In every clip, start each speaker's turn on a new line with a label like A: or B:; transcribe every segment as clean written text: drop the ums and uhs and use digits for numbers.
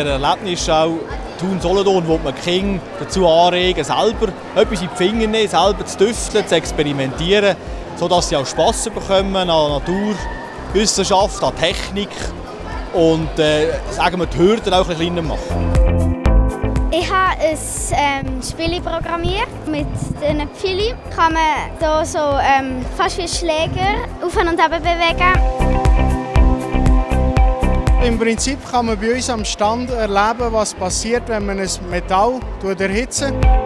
A: der Erlebnisschau Thun Solothurn, wo man die Kinder dazu anregen, selber etwas in die Finger nehmen, selber zu tüfteln, zu experimentieren, sodass sie auch Spass bekommen an Naturwissenschaft, an Technik und sagen wir, die Hürden auch ein bisschen kleiner machen.
B: Ich habe ein Spiel programmiert. Mit diesen Pfeilen kann man hier so fast wie Schläger auf und ab bewegen.
C: Im Prinzip kann man bei uns am Stand erleben, was passiert, wenn man ein Metall erhitzt.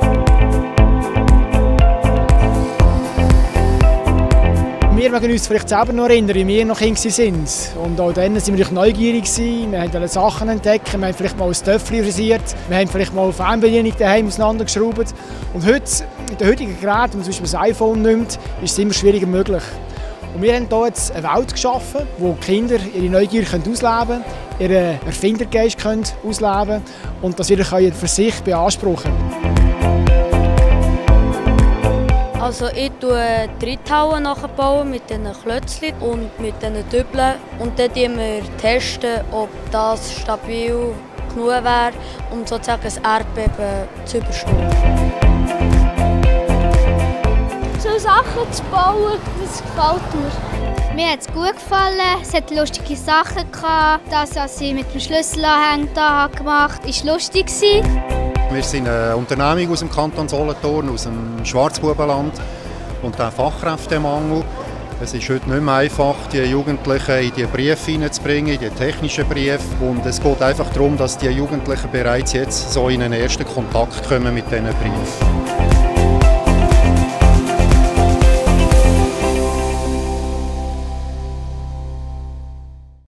D: Wir mögen uns vielleicht selber noch erinnern, wie wir noch Kinder waren. Und auch dann waren wir neugierig. Wir wollten Sachen entdecken, wir haben vielleicht mal ein Töpfchen frisiert, wir haben vielleicht mal eine Fernbedienung daheim auseinandergeschraubt. Und heute, mit den heutigen Geräten, wenn man zum Beispiel das iPhone nimmt, ist es immer schwieriger möglich. Und wir haben hier jetzt eine Welt geschaffen, wo die Kinder ihre Neugier ausleben können, ihren Erfindergeist ausleben können und das wieder für sich beanspruchen können.
E: Also ich baue Tritthallen nachbauen mit diesen Klötzchen und mit diesen Dübeln. Und dann testen wir, ob das stabil genug wäre, um sozusagen ein Erdbeben zu überstehen.
B: So Sachen zu bauen, das gefällt mir. Mir hat es gut gefallen, es hat lustige Sachen gehabt. Das, was ich mit dem Schlüsselanhänger gemacht habe, war lustig.
F: Wir sind eine Unternehmung aus dem Kanton Solothurn, aus dem Schwarzbubenland und der Fachkräftemangel. Es ist heute nicht mehr einfach, die Jugendlichen in die Briefe hineinzubringen, in die technischen Briefe. Und es geht einfach darum, dass die Jugendlichen bereits jetzt so in einen ersten Kontakt kommen mit diesen Briefen.